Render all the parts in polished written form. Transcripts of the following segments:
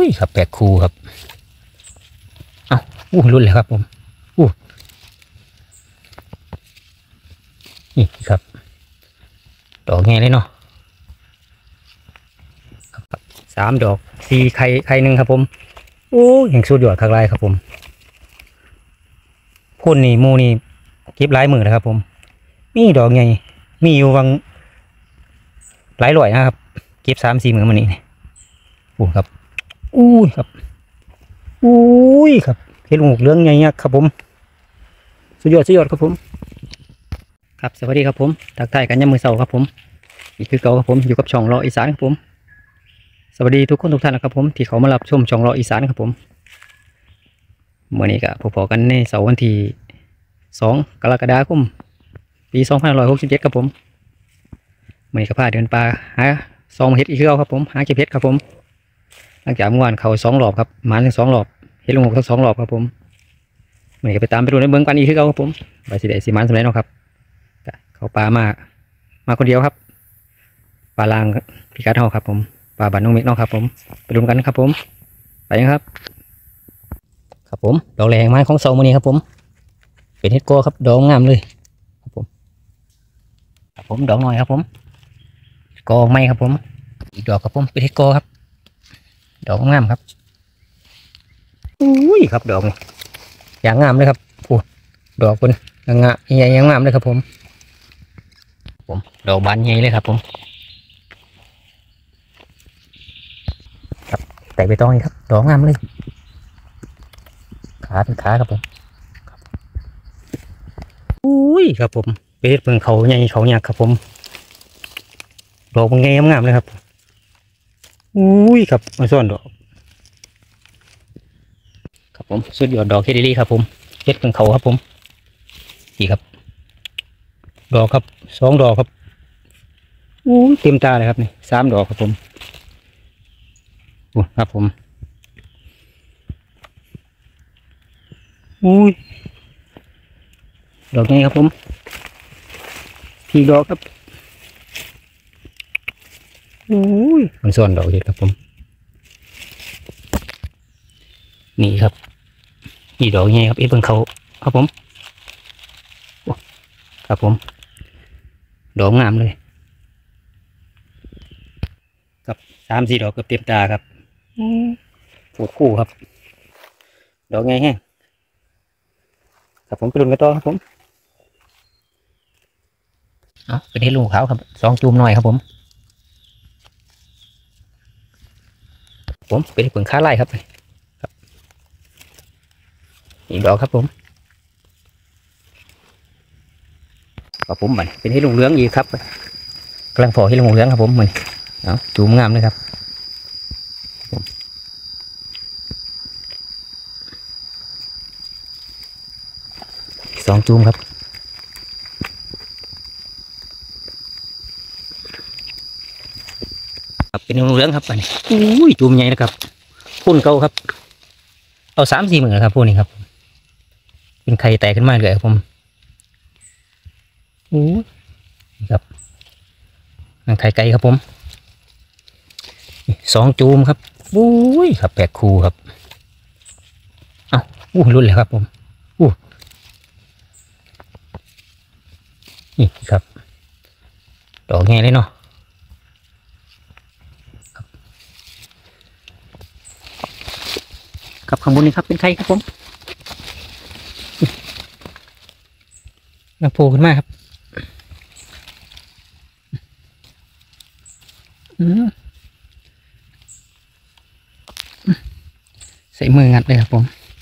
ยครับแปลกคูครับเอารุ่นเลยครับผมนี่ครับดอกแง่เลยเนาะ3 ดอก4ไข่หนึ่งครับผมแห่งสุดยอดคักไรครับผมพ่นนี่มูนี่เก็บหลายมือนะครับผมมีดอกใหญ่มีอยู่วังหลายร้อยนะครับเก็บ3-4 มือมันนี่ครับครับครับเห็ดหมูกเรื่องใหญ่ยักษ์ครับผมสุดยอดครับผมครับสวัสดีครับผมทักทายกันยามมื้อเช้าครับผมอีกคือเก่าครับผมอยู่กับช่องเลาะอีสานครับผมสวัสดีทุกคนทุกท่านนะครับผมที่เขามารับชมช่องเลาะอีสานครับผมเมื่อนี้ก็พบกันในเสาร์วันที่2 กรกฎาคมปี2567ครับผมเมื่อนี้ก็พาเดินป่าหาซองเห็ดอีกแล้วครับผมหาเก็บเห็ดครับผมหลังจากเมื่อวานเขา2 รอบครับหมาทั้ง2 รอบเห็ดลงหกทั้ง2 รอบครับผมเมื่อนี้ก็ไปตามไปดูในเบื้องกันอีกคือเก่าครับผมไปสิได้สิมันสำเร็จเนาะครับเขาป่ามาคนเดียวครับป่าลางพิกัดเฮาครับผมป่าบ้านน้องเมฆเนาะครับผมไปดูกันครับผมไปยังครับครับผมดอกแรงไม้ของเสาร์มื้อนี้ครับผมเป็นเห็ดโกครับดอกงามเลยครับผมดอกน้อยครับผมกอไม้ครับผมอีกดอกครับผมเป็นเห็ดโกครับดอกงามครับครับดอกนี่อย่างงามเลยครับดอกเป็นงามใหญ่งามเลยครับผมดอกบานใหญ่เลยครับผมครับแต่ใบตองนี่ครับดอกงามเลยขาเป็นขาครับผมครับผมเป็นเพิ่งเขาใหญ่เขาหยักครับผมดอกมันใหญ่งามเลยครับครับมาส่วนดอกครับผมสุดยอดดอกเฮดดี้ครับผมเฮ็ดเพิ่งเขาครับผมนี่ครับดอกครับ2 ดอกครับเต็มตาเลยครับนี่3 ดอกครับผมครับผมดอกนี้ครับผมพี่ดอกครับมันส่วนดอกเห็ดครับผมนี่ครับนี่ดอกนี้ครับเพิ่งเขาครับผมครับผมดอกงามเลยครับ3-4 ดอกเกือบเต็มตาครับคู่ครับดอกไงแห้งครับผมไปลุ้นกันต่อครับผมเป็นเห็ดลูกขาวครับ2 จุ่มหน่อยครับผมเป็นเห็ดเผือกขาไล่ครับอีกดอกครับผมครับผมมันเป็นเห็ดลูกเหลืองอีกครับกำลังพอเห็ดลูกเหลืองครับผมมันจุ่มงามเลยครับ2 จุ่มครับเป็นลูกเหลืองครับอันนี้จุ่มใหญ่นะครับพุ่นเก่าครับเอา3-4 มือครับพวกนี้ครับเป็นไข่แตกขึ้นมาเลยครับผมครับไข่ไก่ครับผม2 จุ่มครับครับแปลกคูครับรุ่นเลยครับผมนี่ครับดอกแง่เลยเนาะครับข้างบนนี้ครับเป็นไข่ครับผมน้ำโผล่ขึ้นมาครับใส่มืองัดเลยครับผม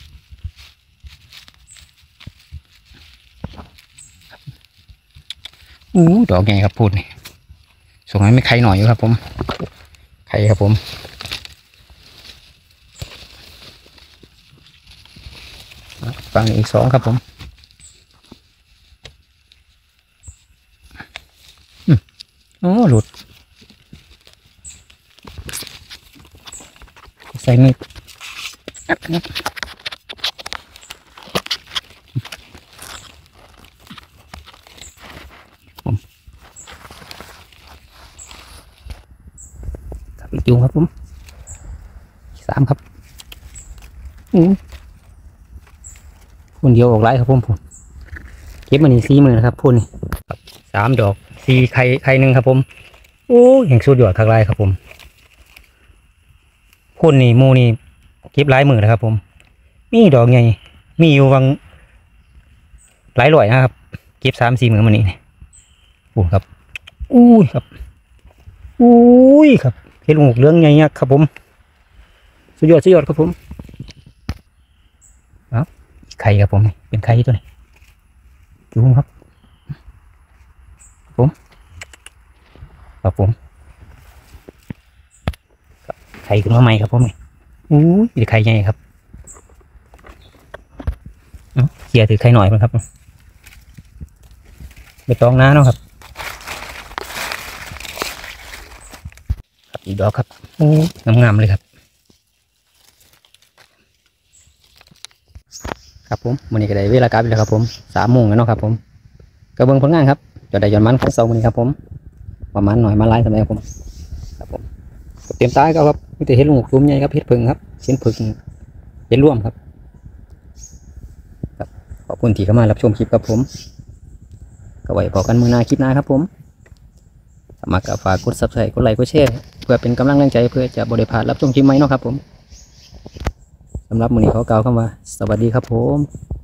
ดอกใหญ่ครับพูดนี่ส่งให้ไม่ไข่หน่อยอยู่ครับผมไข่ครับผมฟังอีก2ครับผมหลุดใส่มีดจุ่มครับผม 3ครับพุ่นเดียวออกหลายครับผมพุ่นเก็บมานี่40,000นะครับพุ่นนี่ครับ3 ดอก4ไข่หนึ่งครับผมโอ้ยแห่งสุดยอดคักหลายครับผมพุ่นนี่หมู่นี่เก็บหลายมื้อนะครับผมมีดอกใหญ่มีอยู่วังหลายร้อยนะครับเก็บ3-4 มื้อมานี่โอ้ครับอุ้ยครับอุ้ยครับเห็ดหมูกเหลืองใหญ่ยักษ์ครับผมสุดยอดครับผมครับไข่ครับผมเป็นไข่ตัวนี้ดูครับผมครับผมไข่ขึ้นมาใหม่ครับผมอู้ยไข่ใหญ่ครับเขี่ยถือไข่หน่อยมั้งครับใบตองน้าเนาะครับอีกดอกครับงามเลยครับครับผมวันนี้ก็ได้เวลากลับแล้วครับผม3 โมงแล้วเนาะครับผมกระเบื้องผลงานครับจะได้ย้อนมันของ2 วันนี้ครับผมประมาณหน่อยมาไล่ทำไมครับผมเตรียมตายครับมีแต่เห็ดลูกซุ้มใหญ่ครับเห็ดผึ่งครับเห็ดผึ่งเห็ดร่วมครับขอบคุณที่เข้ามารับชมคลิปครับผมก็ไว้พอกันมื้อหน้าคลิปหน้าครับผมมากฝากกด Subscribe กดไลค์กดแชร์เพื่อเป็นกำลังแรงใจเพื่อจะบริพลาดรับชมคลิปใหม่เนาะครับผมสำหรับมื้อนี้ขอกล่าวคำว่าสวัสดีครับผม